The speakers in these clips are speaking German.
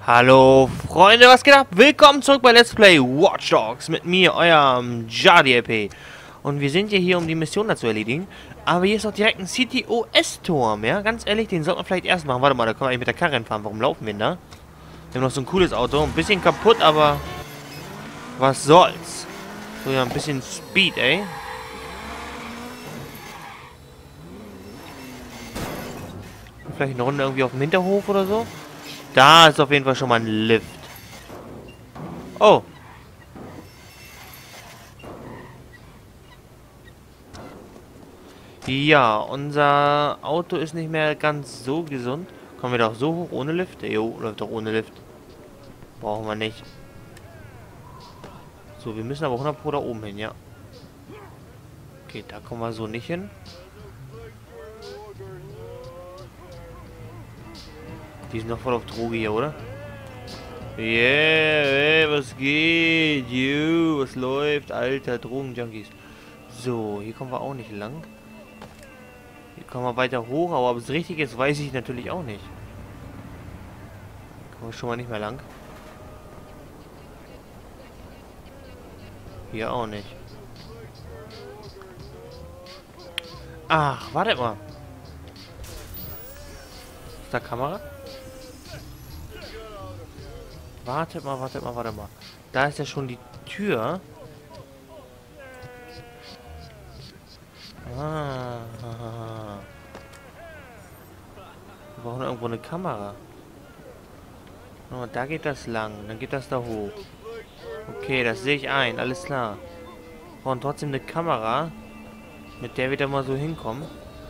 Hallo Freunde, was geht ab? Willkommen zurück bei Let's Play Watch Dogs mit mir, eurem JDLP. Und wir sind ja hier, um die Mission dazu erledigen. Aber hier ist auch direkt ein CTOS-Turm, ja? Ganz ehrlich, den sollten wir vielleicht erst machen. Warte mal, da können wir eigentlich mit der Karre hinfahren. Warum laufen wir denn da? Wir haben noch so ein cooles Auto. Ein bisschen kaputt, aber was soll's? So, ja, ein bisschen Speed, ey. Vielleicht eine Runde irgendwie auf dem Hinterhof oder so? Da ist auf jeden Fall schon mal ein Lift. Oh. Ja, unser Auto ist nicht mehr ganz so gesund. Kommen wir doch so hoch ohne Lift? Jo, läuft doch ohne Lift. Brauchen wir nicht. So, wir müssen aber 100 Pro da oben hin, ja. Okay, da kommen wir so nicht hin. Die sind doch voll auf Droge hier, oder? Yeah, ey, was geht? You, was läuft? Alter, Drogenjunkies. So, hier kommen wir auch nicht lang. Hier kommen wir weiter hoch, aber ob es richtig ist, weiß ich natürlich auch nicht. Kommen wir schon mal nicht mehr lang. Hier auch nicht. Ach, wartet mal. Ist da Kamera? Wartet mal, wartet mal, wartet mal. Da ist ja schon die Tür. Ah. Wir brauchen irgendwo eine Kamera. Oh, da geht das lang. Dann geht das da hoch. Okay, das sehe ich ein. Alles klar. Wir brauchen trotzdem eine Kamera, mit der wir da mal so hinkommen.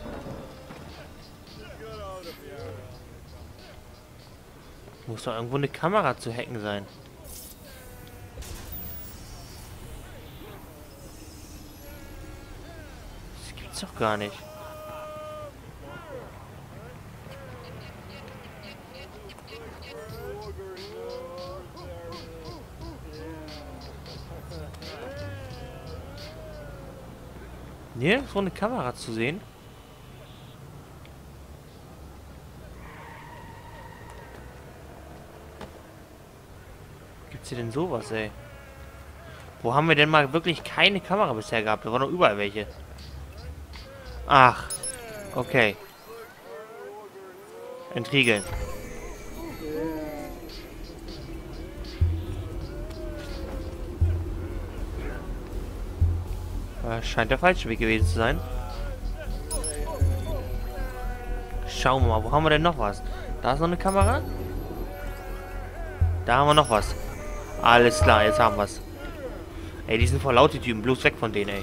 Muss doch irgendwo eine Kamera zu hacken sein. Das gibt's doch gar nicht. Nirgendwo eine Kamera zu sehen. Gibt's hier denn sowas, ey? Wo haben wir denn mal wirklich keine Kamera bisher gehabt? Da waren doch überall welche. Ach. Okay. Entriegeln. Scheint der falsche Weg gewesen zu sein. Schauen wir mal, wo haben wir denn noch was? Da ist noch eine Kamera. Da haben wir noch was. Alles klar, jetzt haben wir es. Ey, die sind voll laut, die Typen. Bloß weg von denen, ey.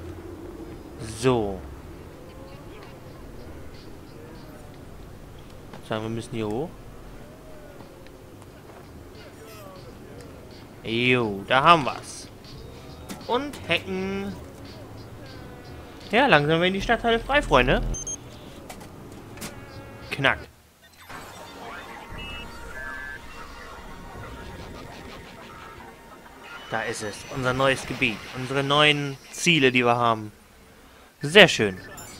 So. Sagen wir müssen hier hoch. Jo, da haben wir's. Und hacken. Ja, langsam werden die Stadtteile frei, Freunde. Knack. Da ist es. Unser neues Gebiet. Unsere neuen Ziele, die wir haben. Sehr schön.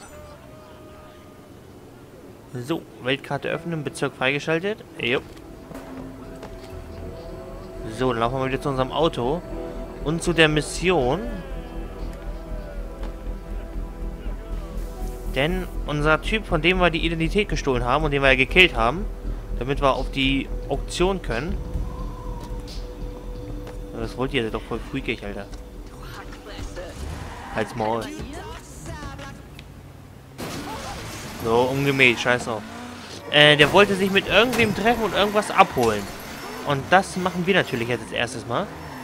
So, Weltkarte öffnen, Bezirk freigeschaltet. Jo. So, dann laufen wir wieder zu unserem Auto. Und zu der Mission. Denn unser Typ, von dem wir die Identität gestohlen haben und den wir ja gekillt haben, damit wir auf die Auktion können. Das wollt ihr doch voll freakig, Alter. Halt's Maul. So, umgemäht, scheiß auf. Der wollte sich mit irgendwem treffen und irgendwas abholen. Und das machen wir natürlich jetzt als erstes Mal.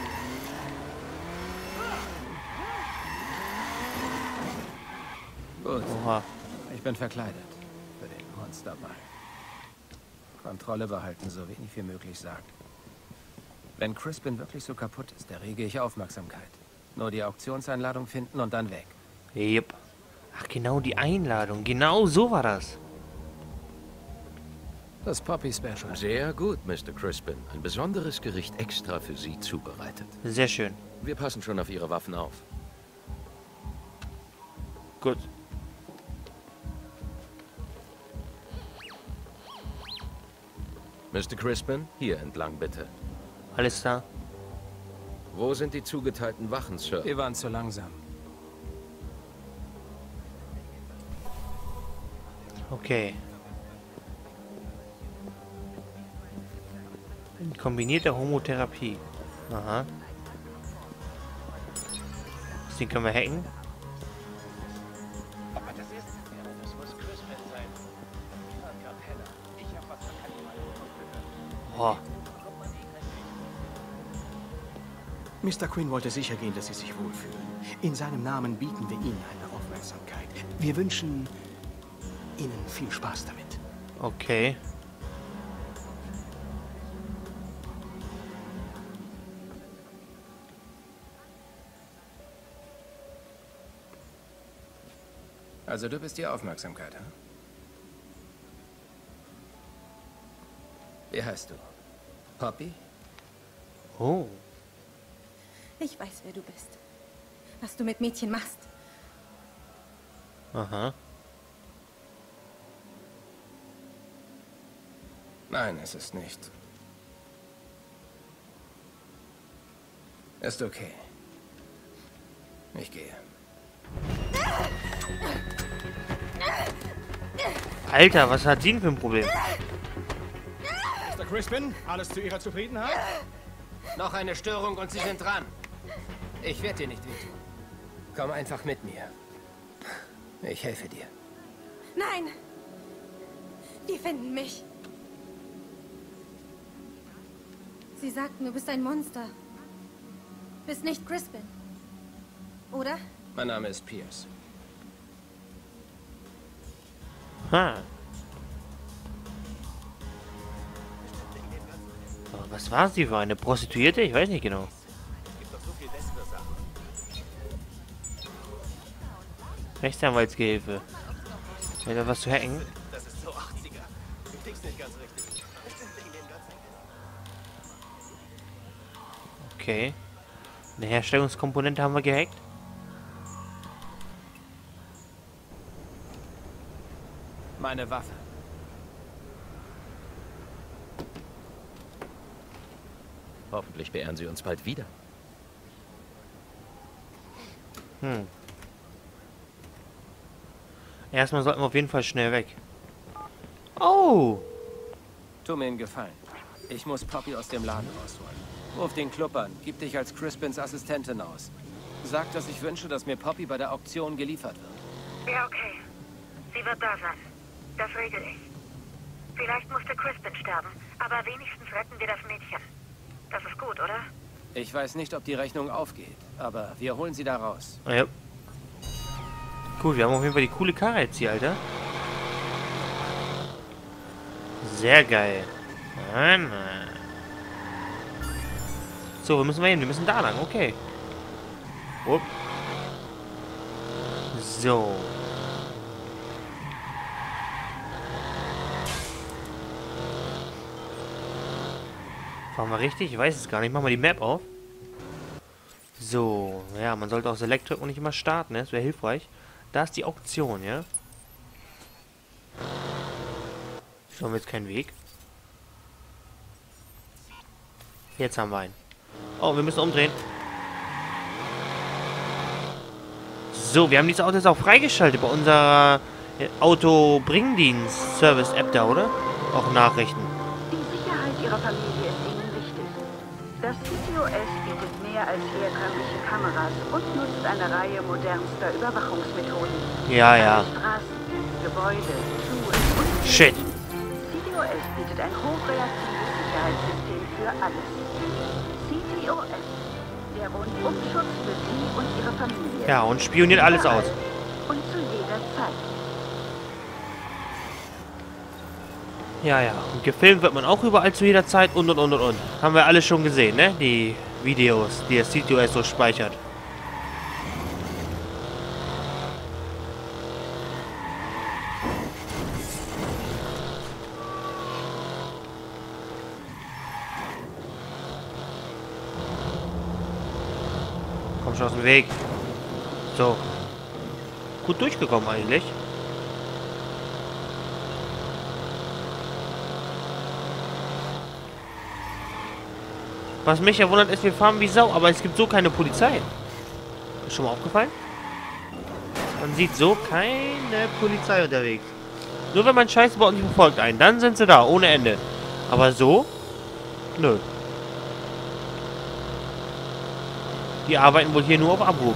Gut. Oha. Ich bin verkleidet. Für den Monsterball. Kontrolle behalten, so wenig wie möglich sagt. Wenn Crispin wirklich so kaputt ist, errege ich Aufmerksamkeit. Nur die Auktionseinladung finden und dann weg. Yep. Ach, genau die Einladung. Genau so war das. Das Poppy Special. Sehr gut, Mr. Crispin. Ein besonderes Gericht extra für Sie zubereitet. Sehr schön. Wir passen schon auf Ihre Waffen auf. Gut. Mr. Crispin, hier entlang bitte. Alles klar. Wo sind die zugeteilten Wachen, Sir? Wir waren zu langsam. Okay. Kombinierte Homotherapie. Aha. Den können wir hacken. Boah. Mr. Quinn wollte sicher gehen, dass Sie sich wohlfühlen. In seinem Namen bieten wir Ihnen eine Aufmerksamkeit. Wir wünschen Ihnen viel Spaß damit. Okay. Also du bist die Aufmerksamkeit, hm? Wie heißt du? Poppy? Oh. Ich weiß, wer du bist. Was du mit Mädchen machst. Aha. Nein, es ist nicht. Ist okay. Ich gehe. Alter, was hat sie denn für ein Problem? Mr. Crispin, alles zu Ihrer Zufriedenheit? Noch eine Störung und Sie sind dran. Ich werde dir nicht wehtun. Komm einfach mit mir. Ich helfe dir. Nein! Die finden mich. Sie sagten, du bist ein Monster. Bist nicht Crispin. Oder? Mein Name ist Pierce. Ha. Aber was war sie für eine Prostituierte? Ich weiß nicht genau. Rechtsanwaltsgehilfe. Wäre was zu hacken? Das ist so 80er. Du tickst nicht ganz richtig. Okay. Eine Herstellungskomponente haben wir gehackt. Meine Waffe. Hoffentlich beehren Sie uns bald wieder. Hm. Erstmal sollten wir auf jeden Fall schnell weg. Oh! Tu mir einen Gefallen. Ich muss Poppy aus dem Laden rausholen. Ruf den Club an. Gib dich als Crispins Assistentin aus. Sag, dass ich wünsche, dass mir Poppy bei der Auktion geliefert wird. Ja, okay. Sie wird da sein. Das regel ich. Vielleicht musste Crispin sterben, aber wenigstens retten wir das Mädchen. Das ist gut, oder? Ich weiß nicht, ob die Rechnung aufgeht, aber wir holen sie da raus. Ja. Gut, wir haben auf jeden Fall die coole Karre jetzt hier, Alter. Sehr geil. So, wo müssen wir hin? Wir müssen da lang, okay. Upp. So. Fahren wir richtig? Ich weiß es gar nicht. Machen wir die Map auf. So. Ja, man sollte auch Select drücken und nicht immer starten, ne? Das wäre hilfreich. Da ist die Auktion, ja? So, haben wir jetzt keinen Weg. Jetzt haben wir einen. Oh, wir müssen umdrehen. So, wir haben dieses Auto jetzt auch freigeschaltet bei unserer Auto-Bringdienst-Service-App da, oder? Auch Nachrichten. Die Sicherheit Ihrer Familie ist Ihnen wichtig. Das CTOS bietet mehr als herkömmliche Kameras und nutzt eine Reihe modernster Überwachungsmethoden. Ja, ja. Straßen, Gebäude, Schulen und... Shit. CTOS bietet ein hochreaktives Sicherheitssystem für alles. CTOS, der Rundumschutz für Sie und Ihre Familie. Ja, und spioniert alles aus. Und zu jeder Zeit. Ja, ja. Und gefilmt wird man auch überall zu jeder Zeit und. Haben wir alle schon gesehen, ne? Die Videos, die das CTOS so speichert. Komm schon aus dem Weg. So. Gut durchgekommen eigentlich. Was mich ja wundert ist, wir fahren wie Sau, aber es gibt so keine Polizei. Ist schon mal aufgefallen? Man sieht so keine Polizei unterwegs. Nur wenn man Scheiße baut und die verfolgt einen, dann sind sie da, ohne Ende. Aber so? Nö. Die arbeiten wohl hier nur auf Abruf.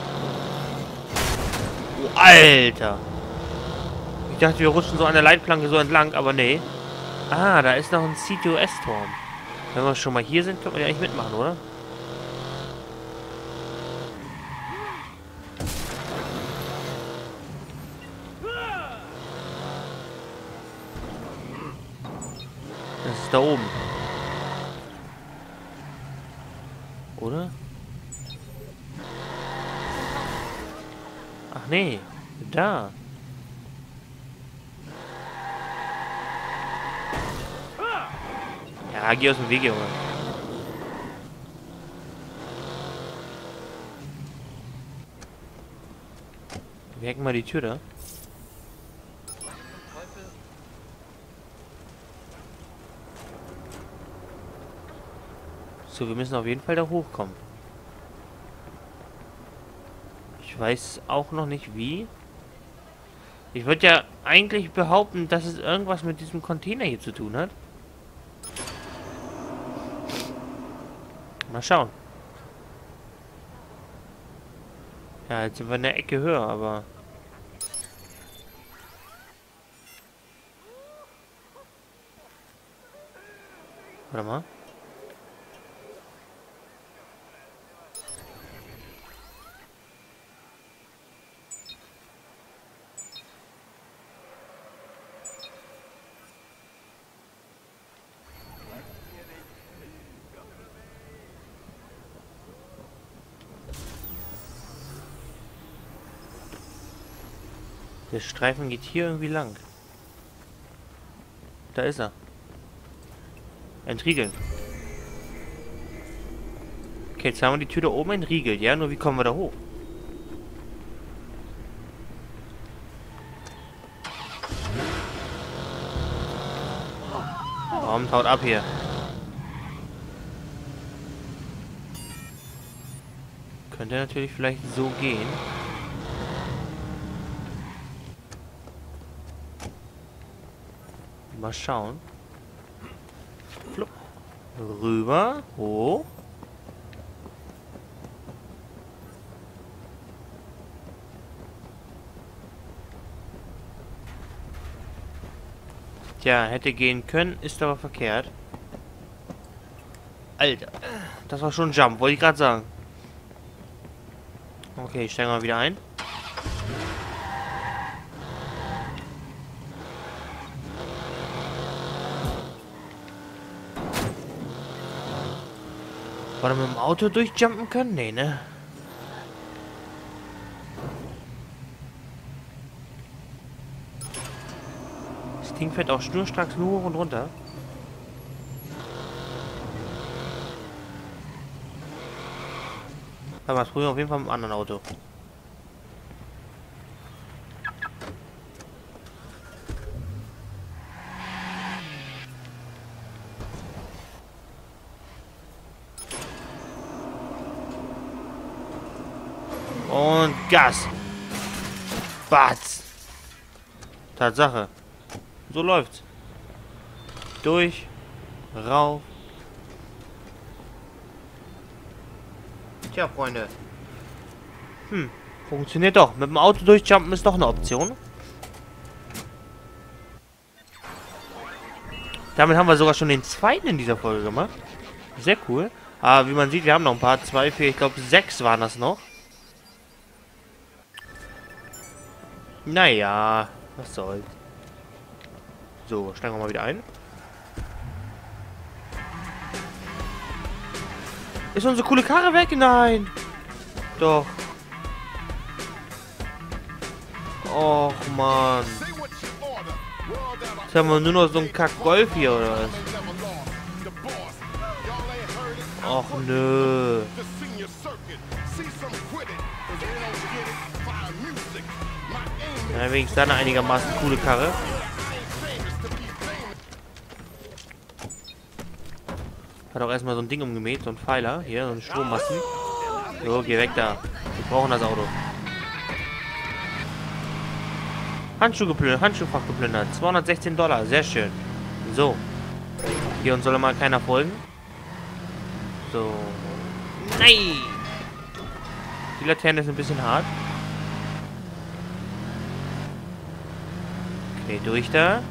Oh, Alter! Ich dachte, wir rutschen so an der Leitplanke so entlang, aber nee. Ah, da ist noch ein C2S-Turm. Wenn wir schon mal hier sind, können wir ja eigentlich mitmachen, oder? Das ist da oben. Oder? Ach nee, da. Ja, geh aus dem Weg, Junge. Wir hacken mal die Tür da. So, wir müssen auf jeden Fall da hochkommen. Ich weiß auch noch nicht wie. Ich würde ja eigentlich behaupten, dass es irgendwas mit diesem Container hier zu tun hat. Mal schauen. Ja, jetzt sind wir in der Ecke höher, aber... Warte mal. Der Streifen geht hier irgendwie lang. Da ist er. Entriegeln. Okay, jetzt haben wir die Tür da oben entriegelt, ja? Nur wie kommen wir da hoch? Warum haut ab hier? Könnte natürlich vielleicht so gehen. Mal schauen. Flupp. Rüber. Hoch. Tja, hätte gehen können, ist aber verkehrt. Alter. Das war schon ein Jump, wollte ich gerade sagen. Okay, ich steige mal wieder ein. War mit dem Auto durchjumpen können? Nee, ne? Das Ding fährt auch schnurstracks nur hoch und runter. Aber das probieren wir auf jeden Fall mit einem anderen Auto. Und Gas. Batz. Tatsache. So läuft's. Durch. Rauf. Tja, Freunde. Funktioniert doch. Mit dem Auto durchjumpen ist doch eine Option. Damit haben wir sogar schon den zweiten in dieser Folge gemacht. Sehr cool. Aber wie man sieht, wir haben noch ein paar. 2, 4, ich glaube 6 waren das noch. Naja, was soll's. So, steigen wir mal wieder ein. Ist unsere coole Karre weg? Nein. Doch. Och, Mann. Jetzt haben wir nur noch so einen Kack-Golf hier, oder was? Och, nö. Ja, wenigstens eine einigermaßen coole Karre. Hat auch erstmal so ein Ding umgemäht, so ein Pfeiler. Hier, so ein Strommasten. So, geh weg da. Wir brauchen das Auto. Handschuhfach geplündert. $216. Sehr schön. So. Hier uns soll mal keiner folgen. So. Nein! Die Laterne ist ein bisschen hart. Okay, durch da.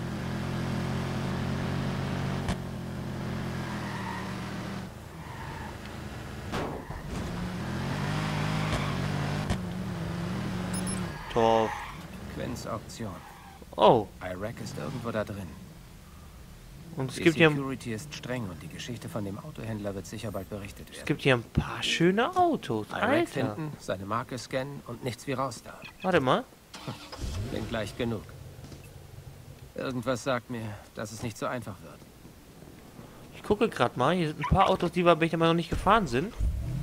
Tor. Quinns Auktion. Oh. Iraq ist irgendwo da drin. Und es Die gibt hier, Security ist streng und die Geschichte von dem Autohändler wird sicher bald berichtet es werden. gibt hier ein paar schöne Autos. Iraq Alter. finden, seine Marke scannen und nichts wie raus da. Warte mal. Klingt leicht genug. Irgendwas sagt mir, dass es nicht so einfach wird. Ich gucke gerade mal. Hier sind ein paar Autos, die wir bisher noch nicht gefahren sind.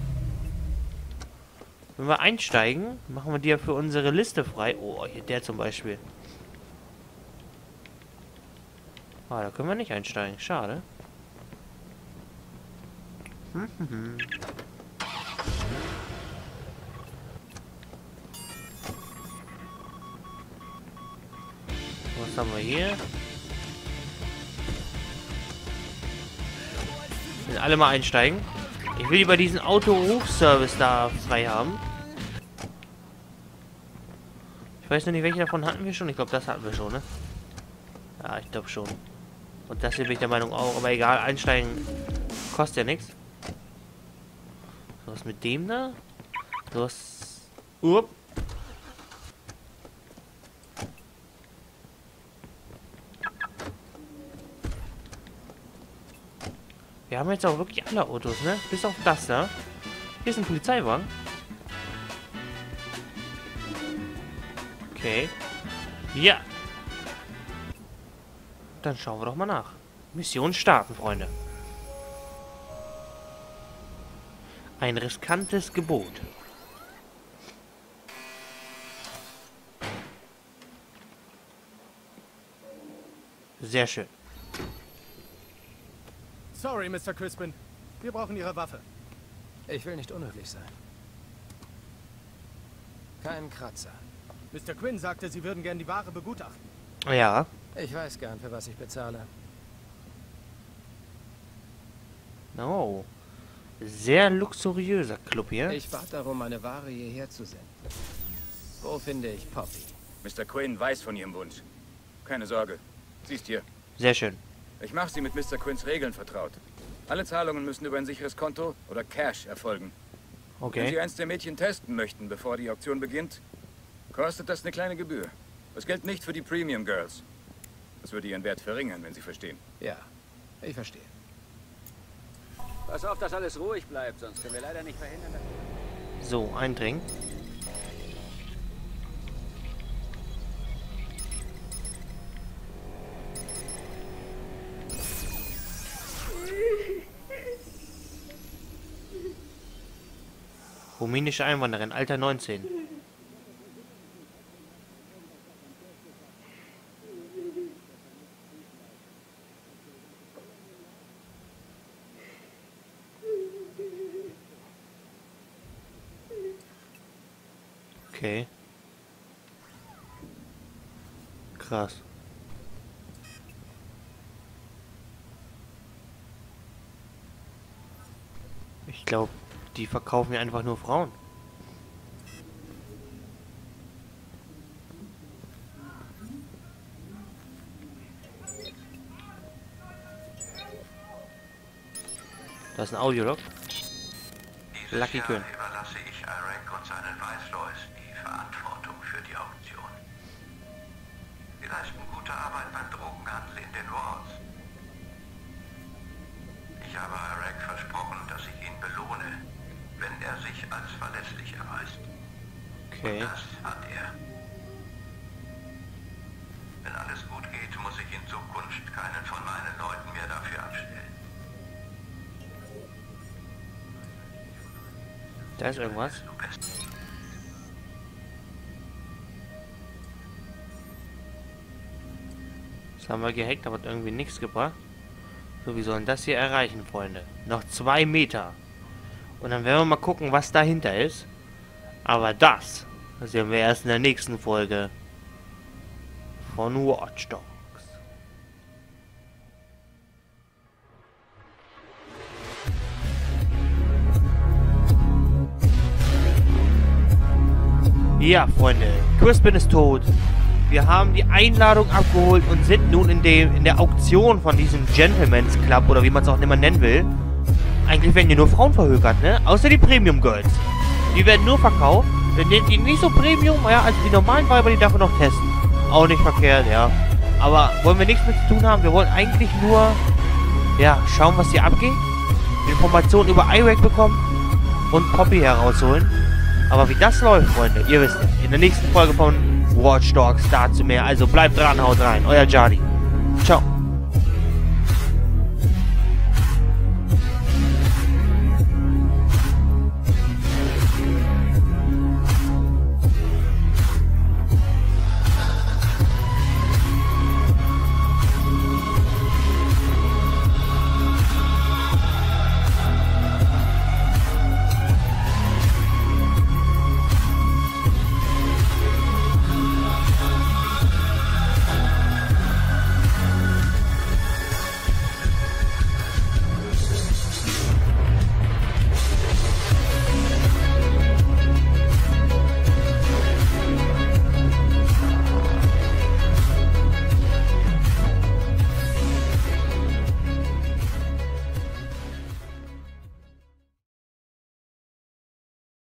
Wenn wir einsteigen, machen wir die ja für unsere Liste frei. Oh, hier der zum Beispiel. Ah, da können wir nicht einsteigen. Schade. Was haben wir hier? Wenn alle mal einsteigen. Ich will lieber diesen Auto-Rufservice da frei haben. Ich weiß noch nicht, welche davon hatten wir schon. Ich glaube, das hatten wir schon, ne? Ja, ich glaube schon. Und das hier bin ich der Meinung auch. Aber egal, einsteigen kostet ja nichts. So, was mit dem da? So was... Wir haben jetzt auch wirklich alle Autos, ne? Bis auf das da. Hier ist ein Polizeiwagen. Okay. Ja. Dann schauen wir doch mal nach. Mission starten, Freunde. Ein riskantes Gebot. Sehr schön. Sorry, Mr. Crispin. Wir brauchen Ihre Waffe. Ich will nicht unhöflich sein. Kein Kratzer. Mr. Quinn sagte, Sie würden gern die Ware begutachten. Ja. Ich weiß gern, für was ich bezahle. Oh. Sehr luxuriöser Club hier. Ich bat darum, meine Ware hierher zu senden. Wo finde ich Poppy? Mr. Quinn weiß von Ihrem Wunsch. Keine Sorge. Sie ist hier. Sehr schön. Ich mache Sie mit Mr. Quinns Regeln vertraut. Alle Zahlungen müssen über ein sicheres Konto oder Cash erfolgen. Wenn Okay. Sie eins der Mädchen testen möchten, bevor die Auktion beginnt, kostet das eine kleine Gebühr. Das gilt nicht für die Premium Girls. Das würde ihren Wert verringern, wenn Sie verstehen. Ja, ich verstehe. Pass auf, dass alles ruhig bleibt, sonst können wir leider nicht verhindern. So, eindringen. Rumänische Einwanderin, Alter 19. Okay. Krass. Ich glaube, die verkaufen ja einfach nur Frauen. Das ist ein Audiolog. Lucky Quinn. Überlasse ich Iraq und seinen Viceroys die Verantwortung für die Auktion. Sie leisten gute Arbeit beim Drogenhandel in den Walls. Ich habe Iraq versprochen, dass ich ihn belohne, wenn er sich als verlässlich erweist. Okay. Und das hat er. Wenn alles gut geht, muss ich in Zukunft keinen von meinen Leuten mehr dafür abstellen. Da ist irgendwas. Das haben wir gehackt, aber hat irgendwie nichts gebracht. So, wir sollen das hier erreichen, Freunde. Noch 2 Meter. Und dann werden wir mal gucken, was dahinter ist. Aber das sehen wir erst in der nächsten Folge von Watch Dogs. Ja, Freunde, Crispin ist tot. Wir haben die Einladung abgeholt und sind nun in der Auktion von diesem Gentleman's Club, oder wie man es auch immer nennen will. Eigentlich werden hier nur Frauen verhökert, ne? Außer die Premium Girls. Die werden nur verkauft. Die nicht so Premium, ja, also die normalen Weiber, die darf man noch testen. Auch nicht verkehrt, ja. Aber wollen wir nichts mit zu tun haben. Wir wollen eigentlich nur, ja, schauen, was hier abgeht. Informationen über IRAC bekommen und Poppy herausholen. Aber wie das läuft, Freunde, ihr wisst es. In der nächsten Folge von Watch Dogs dazu mehr. Also bleibt dran, haut rein. Euer Jardi. Ciao.